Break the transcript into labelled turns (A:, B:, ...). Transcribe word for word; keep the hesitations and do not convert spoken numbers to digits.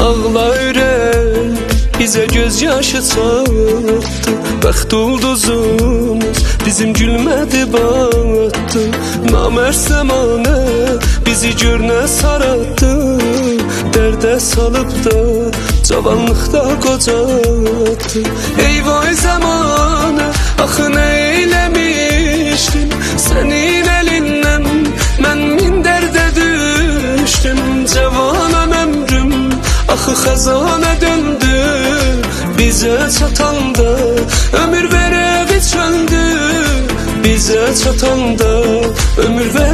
A: Ağla ürək bizə göz yaşı çatdı. Bəxt ulduzumuz bizim gülmədi batdı. Namərd zəmanə bizi görünə sarattı. Dərdə salıb da cavanlıqda qocatdı. Ey vay zəmanə, axı nə eyləmişdim? Sənin əlindən mən min dərdə düşdüm. Cavanam ömrüm axı xəzanə döndü. Bizə çatanda ömür verəvi çöldü. Bizə çatanda ömür verəvi